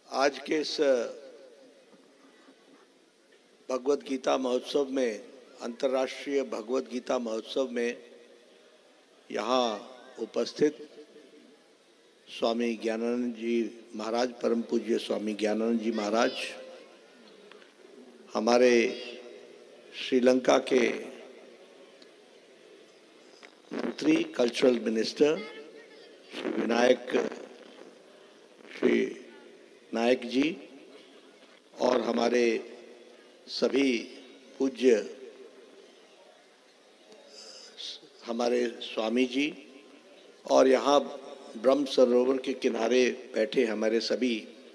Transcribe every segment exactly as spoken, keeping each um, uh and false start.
आज के इस भगवत गीता महोत्सव में, अंतर्राष्ट्रीय भगवत गीता महोत्सव में यहाँ उपस्थित स्वामी ज्ञानानंद जी महाराज, परम पूज्य स्वामी ज्ञानानंद जी महाराज, हमारे श्रीलंका के मंत्री, कल्चरल मिनिस्टर श्री विनायक श्री नायक जी, और हमारे सभी पूज्य हमारे स्वामी जी, और यहाँ ब्रह्म सरोवर के किनारे बैठे हमारे सभी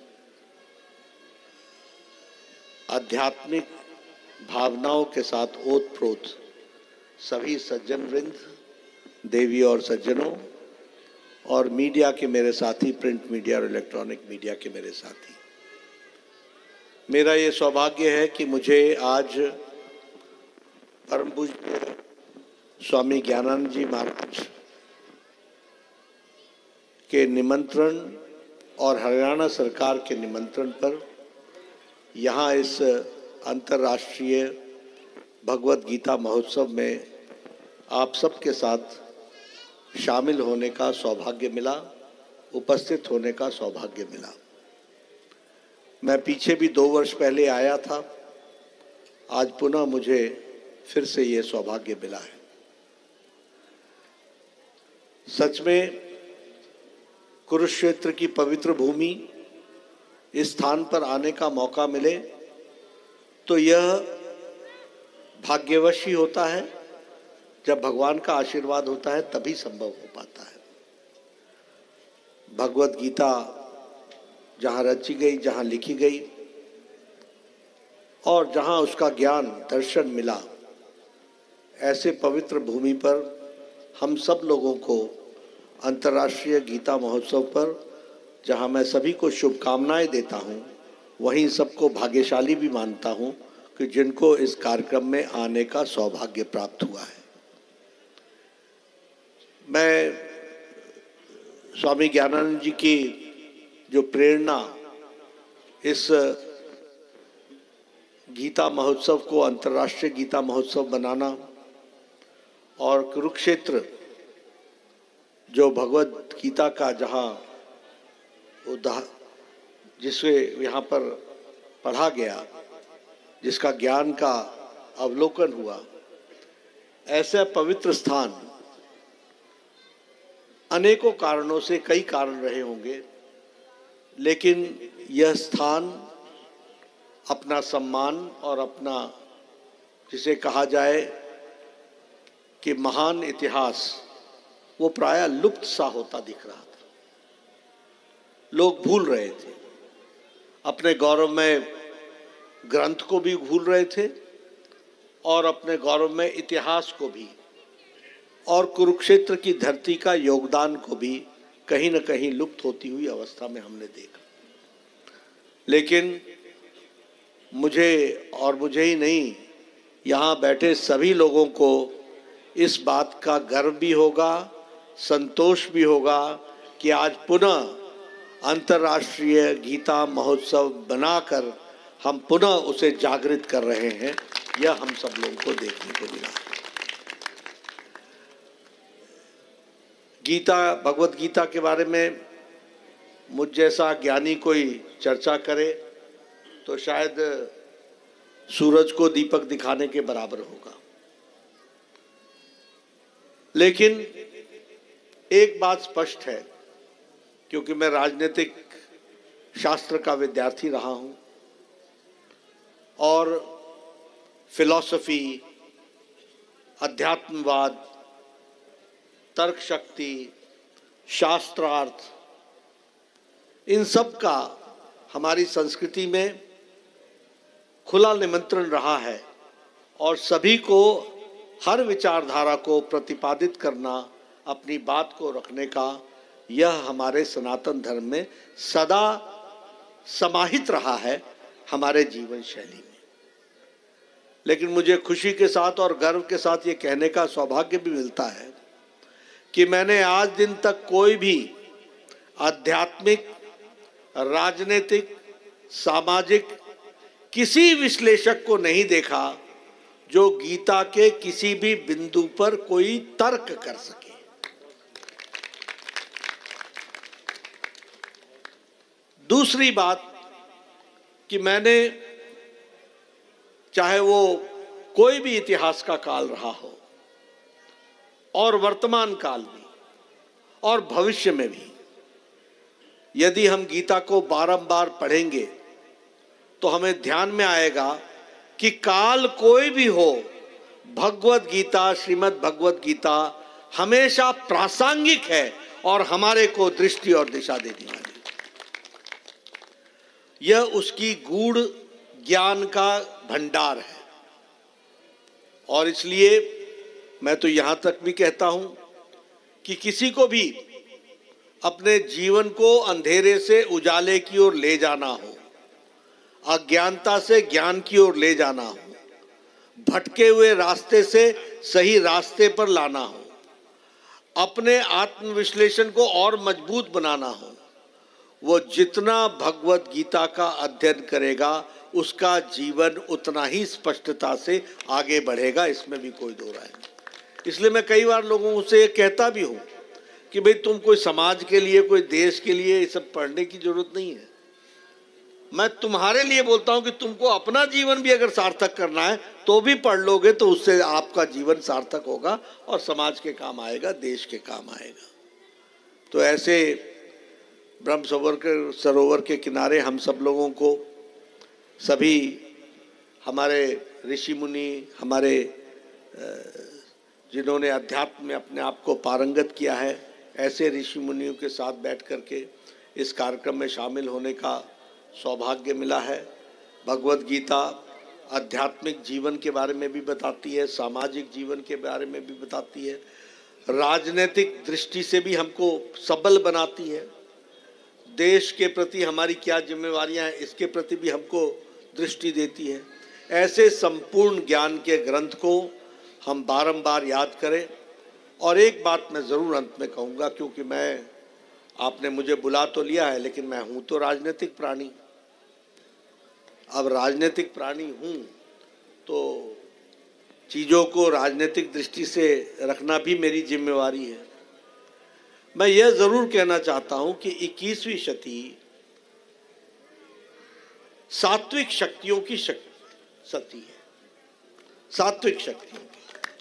आध्यात्मिक भावनाओं के साथ ओतप्रोत सभी सज्जन वृंद, देवी और सज्जनों, और मीडिया के मेरे साथी, प्रिंट मीडिया और इलेक्ट्रॉनिक मीडिया के मेरे साथी, मेरा ये सौभाग्य है कि मुझे आज परम पूज्य स्वामी ज्ञानानंद जी महाराज के निमंत्रण और हरियाणा सरकार के निमंत्रण पर यहाँ इस अंतर्राष्ट्रीय भगवत गीता महोत्सव में आप सबके साथ शामिल होने का सौभाग्य मिला, उपस्थित होने का सौभाग्य मिला। मैं पीछे भी दो वर्ष पहले आया था, आज पुनः मुझे फिर से ये सौभाग्य मिला है। सच में कुरुक्षेत्र की पवित्र भूमि, इस स्थान पर आने का मौका मिले तो यह भाग्यवश ही होता है। जब भगवान का आशीर्वाद होता है तभी संभव हो पाता है। भगवत गीता जहाँ रची गई, जहाँ लिखी गई और जहाँ उसका ज्ञान दर्शन मिला, ऐसे पवित्र भूमि पर हम सब लोगों को अंतर्राष्ट्रीय गीता महोत्सव पर, जहाँ मैं सभी को शुभकामनाएं देता हूँ, वहीं सबको भाग्यशाली भी मानता हूँ कि जिनको इस कार्यक्रम में आने का सौभाग्य प्राप्त हुआ है। मैं स्वामी ज्ञानानंद जी की जो प्रेरणा इस गीता महोत्सव को अंतर्राष्ट्रीय गीता महोत्सव बनाना, और कुरुक्षेत्र जो भगवत गीता का जहाँ उदाह जिससे यहाँ पर पढ़ा गया, जिसका ज्ञान का अवलोकन हुआ, ऐसा पवित्र स्थान अनेकों कारणों से, कई कारण रहे होंगे, लेकिन यह स्थान अपना सम्मान और अपना, जिसे कहा जाए कि महान इतिहास, वो प्रायः लुप्त सा होता दिख रहा था। लोग भूल रहे थे, अपने गौरवमय ग्रंथ को भी भूल रहे थे और अपने गौरवमय इतिहास को भी, और कुरुक्षेत्र की धरती का योगदान को भी कहीं न कहीं लुप्त होती हुई अवस्था में हमने देखा। लेकिन मुझे, और मुझे ही नहीं, यहाँ बैठे सभी लोगों को इस बात का गर्व भी होगा, संतोष भी होगा कि आज पुनः अंतर्राष्ट्रीय गीता महोत्सव बनाकर हम पुनः उसे जागृत कर रहे हैं। यह हम सब लोगों को देखने को मिला। गीता, भगवत गीता के बारे में मुझ जैसा ज्ञानी कोई चर्चा करे तो शायद सूरज को दीपक दिखाने के बराबर होगा। लेकिन एक बात स्पष्ट है, क्योंकि मैं राजनीतिक शास्त्र का विद्यार्थी रहा हूं और फिलॉसफी, अध्यात्मवाद, तर्क शक्ति, शास्त्रार्थ, इन सब का हमारी संस्कृति में खुला निमंत्रण रहा है, और सभी को हर विचारधारा को प्रतिपादित करना, अपनी बात को रखने का, यह हमारे सनातन धर्म में सदा समाहित रहा है, हमारे जीवन शैली में। लेकिन मुझे खुशी के साथ और गर्व के साथ ये कहने का सौभाग्य भी मिलता है कि मैंने आज दिन तक कोई भी आध्यात्मिक, राजनीतिक सामाजिक किसी विश्लेषक को नहीं देखा जो गीता के किसी भी बिंदु पर कोई तर्क कर सके। दूसरी बात कि मैंने, चाहे वो कोई भी इतिहास का काल रहा हो और वर्तमान काल में और भविष्य में भी, यदि हम गीता को बारंबार पढ़ेंगे तो हमें ध्यान में आएगा कि काल कोई भी हो, भगवत गीता, श्रीमद् भगवत गीता हमेशा प्रासंगिक है और हमारे को दृष्टि और दिशा देने वाली। यह उसकी गूढ़ ज्ञान का भंडार है और इसलिए मैं तो यहां तक भी कहता हूं कि किसी को भी अपने जीवन को अंधेरे से उजाले की ओर ले जाना हो, अज्ञानता से ज्ञान की ओर ले जाना हो, भटके हुए रास्ते से सही रास्ते पर लाना हो, अपने आत्मविश्लेषण को और मजबूत बनाना हो, वो जितना भगवत गीता का अध्ययन करेगा उसका जीवन उतना ही स्पष्टता से आगे बढ़ेगा, इसमें भी कोई दो राय नहीं। इसलिए मैं कई बार लोगों से ये कहता भी हूं कि भाई तुम कोई समाज के लिए, कोई देश के लिए ये सब पढ़ने की जरूरत नहीं है। मैं तुम्हारे लिए बोलता हूं कि तुमको अपना जीवन भी अगर सार्थक करना है तो भी पढ़ लोगे तो उससे आपका जीवन सार्थक होगा और समाज के काम आएगा, देश के काम आएगा। तो ऐसे ब्रह्म सरोवर के सरोवर के किनारे हम सब लोगों को, सभी हमारे ऋषि मुनि, हमारे जिन्होंने अध्यात्म में अपने आप को पारंगत किया है, ऐसे ऋषि मुनियों के साथ बैठ करके इस कार्यक्रम में शामिल होने का सौभाग्य मिला है। भगवत गीता आध्यात्मिक जीवन के बारे में भी बताती है, सामाजिक जीवन के बारे में भी बताती है, राजनीतिक दृष्टि से भी हमको सबल बनाती है, देश के प्रति हमारी क्या जिम्मेवारियां हैं इसके प्रति भी हमको दृष्टि देती है। ऐसे संपूर्ण ज्ञान के ग्रंथ को हम बारंबार याद करें। और एक बात मैं ज़रूर अंत में कहूँगा, क्योंकि मैं, आपने मुझे बुला तो लिया है लेकिन मैं हूँ तो राजनीतिक प्राणी। अब राजनीतिक प्राणी हूँ तो चीज़ों को राजनीतिक दृष्टि से रखना भी मेरी जिम्मेवारी है। मैं यह ज़रूर कहना चाहता हूँ कि इक्कीसवीं शती सात्विक शक्तियों की सती है, सात्विक शक्तियों की।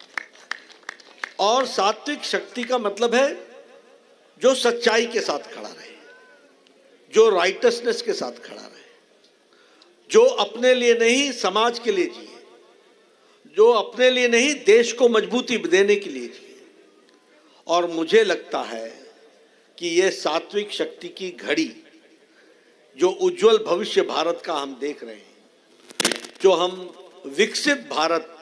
और सात्विक शक्ति का मतलब है जो सच्चाई के साथ खड़ा रहे, जो राइटसनेस के साथ खड़ा रहे, जो अपने लिए नहीं समाज के लिए जिए, जो अपने लिए नहीं देश को मजबूती देने के लिए जिए। और मुझे लगता है कि ये सात्विक शक्ति की घड़ी, जो उज्जवल भविष्य भारत का हम देख रहे हैं, जो हम विकसित भारत,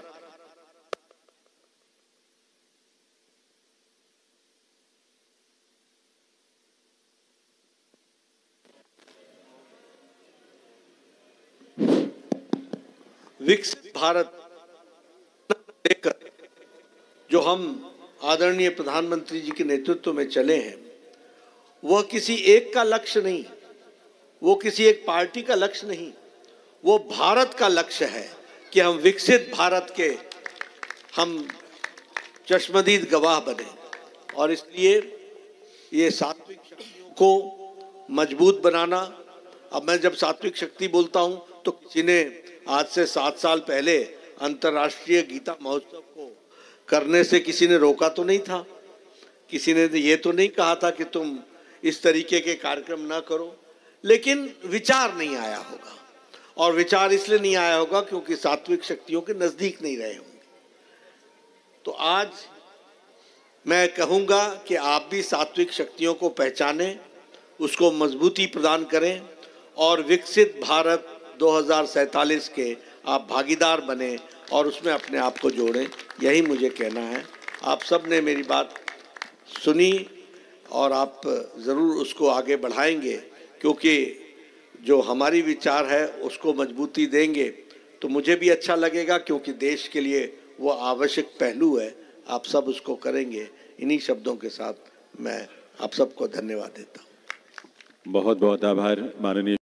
विकसित भारत देखकर जो हम आदरणीय प्रधानमंत्री जी के नेतृत्व में चले हैं, वह किसी एक का लक्ष्य नहीं, वो किसी एक पार्टी का लक्ष्य नहीं, वो भारत का लक्ष्य है कि हम विकसित भारत के हम चश्मदीद गवाह बने। और इसलिए ये सात्विक शक्तियों को मजबूत बनाना, अब मैं जब सात्विक शक्ति बोलता हूं तो किसी ने आज से सात साल पहले अंतर्राष्ट्रीय गीता महोत्सव को करने से किसी ने रोका तो नहीं था, किसी ने ये तो नहीं कहा था कि तुम इस तरीके के कार्यक्रम ना करो, लेकिन विचार नहीं आया होगा। और विचार इसलिए नहीं आया होगा क्योंकि सात्विक शक्तियों के नजदीक नहीं रहे होंगे। तो आज मैं कहूँगा कि आप भी सात्विक शक्तियों को पहचानें, उसको मजबूती प्रदान करें और विकसित भारत दो हज़ार सैंतालीस के आप भागीदार बने और उसमें अपने आप को जोड़ें। यही मुझे कहना है। आप सब ने मेरी बात सुनी और आप ज़रूर उसको आगे बढ़ाएंगे, क्योंकि जो हमारी विचार है उसको मजबूती देंगे तो मुझे भी अच्छा लगेगा, क्योंकि देश के लिए वो आवश्यक पहलू है। आप सब उसको करेंगे। इन्हीं शब्दों के साथ मैं आप सबको धन्यवाद देता हूँ। बहुत बहुत आभार माननीय